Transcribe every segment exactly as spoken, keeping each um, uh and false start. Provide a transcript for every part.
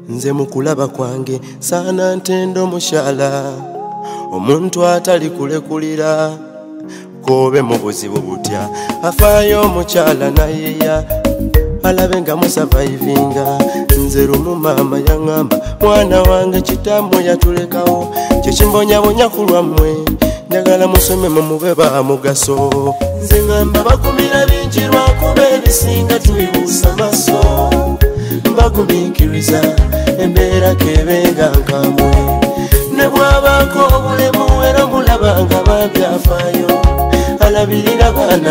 nze mukulaba kwange sana ntendo mushala omuntu atali kulekulira kobe mu buzibu butya afaayo omukyala nayeya alabenga musurvivinga nze lumu mama yaŋŋamba mwana wange kitammwe yatulekawo kyekimbonyabonya ku lwammwe njagala musome mumube ba mugaso nze ŋŋamba bakumira bingi lwakuba ebisinga tubibuusa maso mbagumiikiriza embeera kebenga nkambwe ne bwabako obulemu era mulabanga babyafaayo alabirira baana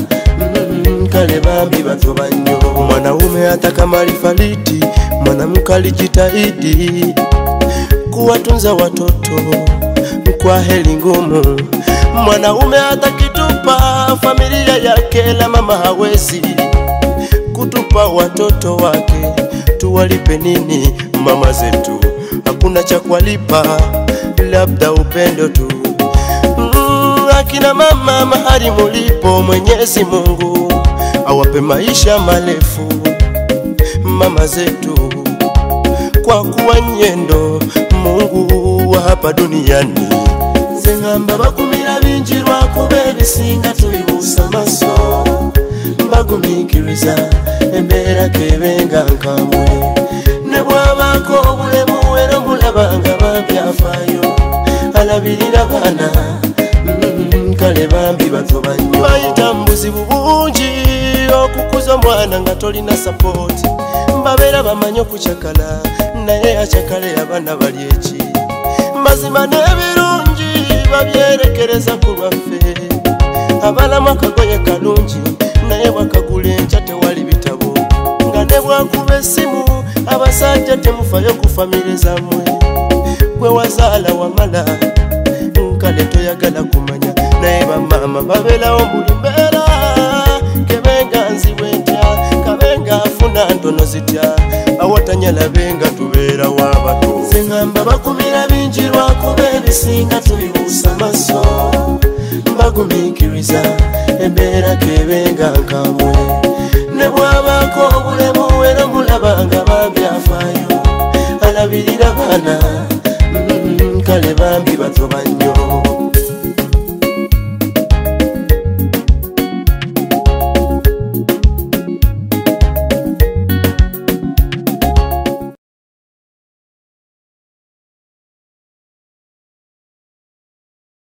kale bambi batoba nnyo mwanaume atakamalifariti mwanamke jitahidi kuwatunza watoto kwa heri ngumu mwanaume atakitupa familia yake la mama hawezi kutupa watoto wake tuwalipe nini mama zetu hakuna cha kuwalipa labda upendo tu mm, akina mama mahali mulipo Mwenyezi Mungu awape maisha marefu mama zetu kwa kuwa nyendo Mungu wa hapa duniani nze ŋŋamba bakumira bingi lwakuba ebisinga tubibuusa maso mbagumiikiriza embeera kebenga nkambwe ne bwabako obulemu era mulabanga babyafaayo alabirira baana kale bambi batoba nnyo bayita mubuzibu bungi okukuza omwana nga tolina sapoti mbabeera bamanyi okucakala naye acakale abaana bali eki mazima n'ebirungi babyerekereza ku lwaffe abalamu akagoye kalungi naye bwakagula enkya tewali bitabo nga ne bwakuba essimu abasajja temufayo ku famire zammwe gwe wazaala wamala kale toyagala kumanya naye bamama babeerawo buli mbeera kebenga nzibwe ntya kabenga afuna ntono zitya awatanyalabenga tubeera w'abato nze ŋŋamba bakumira bingi lwakuba ebisinga tubibuusa maso mbagumiikiriza embeera kebenga nkambwe ne bwabako obulemu era mulabanga babyafaayo alabirira baana